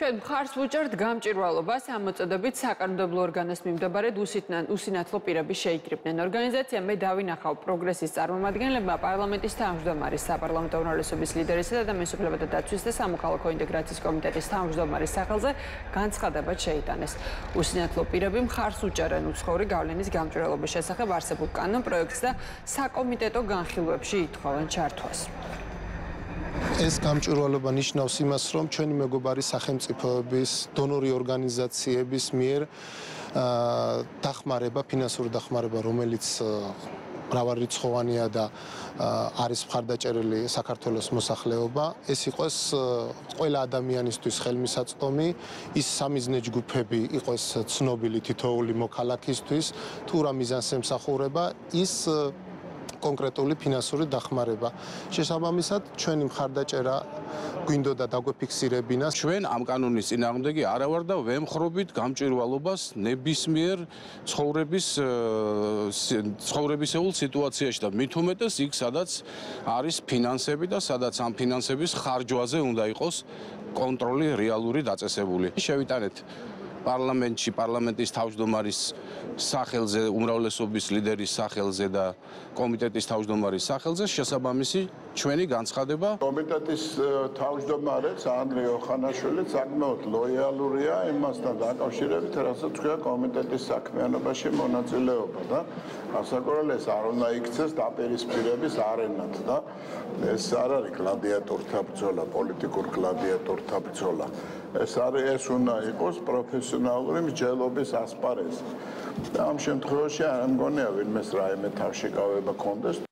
ჩვენ მხარს ვუჭერთ გამჭვირვალობას ამ მოწოდებით საკანონმდებლო ორგანოს მიმდებარედ უსინათლო პირები შეიკრიბნენ. ორგანიზაცია მე დავინახავ პროგრესის წარმომადგენლებმა პარლამენტის თავმჯდომარის, საპარლამენტო უმრავლესობის ლიდერისა და მესუქლებათა დაცვის და სამოქალაქო ინტეგრაციის კომიტეტის თავმჯდომარის სახელზე განცხადება შეიტანეს. უსინათლო პირები მხარს უჭერენ უცხოური გავლენის გამჭვირვალობის შესახებ არსებულ კანონპროექტს და საკომიტეტო განხილვებში ითხოვენ ჩართვას. ეს გამჭვირვალობა ნიშნავს იმას, რომ ჩვენი მეგობარი სახელმწიფოების, დონორი ორგანიზაციების მიერ დახმარება, ფინანსური დახმარება, რომელიც მრავალრიცხოვანია და არის მხარდაჭერილი საქართველოს მოსახლეობა, ეს იყოს ყველა ადამიანისთვის ხელმისაწვდომი, ის სამიზნე ჯგუფები იყოს ცნობილი თითოეული მოქალაქისთვის, თუ რა მიზანს ემსახურება, ის კონკრეტული ფინანსური დახმარება. შესაბამისად, ჩვენი მხარდაჭერა გვინდოდა დაგვეფიქსირებინა. ჩვენ ამ კანონის წინააღმდეგი არა ვარ და ვემხრობით გამჭვირვალობას ნებისმიერ ცხოვრებისეულ სიტუაციაში და მით უმეტეს იქ, სადაც არის ფინანსები და სადაც ამ ფინანსების ხარჯვაზე უნდა იყოს კონტროლი რეალური დაწესებული. შევიტანეთ პარლამენტში პარლამენტის თავმჯდომარის სახელზე, უმრავლესობის ლიდერის სახელზე და კომიტეტის თავმჯდომარის სახელზე შესაბამისი ჩვენი განცხადება. კომიტეტის თავმჯდომარეც ანდრე ოხანაშვილი საკმაოდ ლოიალურია იმასთან დაკავშირებით, რასაც თქვა კომიტეტის საქმიანობაში მონაწილეობა და ასაკურალეს არ უნდა იქცეს დაპირისპირების არენად და ეს არ არის გლადიატორთა ბრძოლა, პოლიტიკურ გლადიატორთა ბრძოლა. ეს უნდა იყოს პროფესიონალური მსჯელობის ასპარეზი. და ამ შემთხვევაში არ მგონია ვინმეს რაიმე თავშეკავება კონდეს.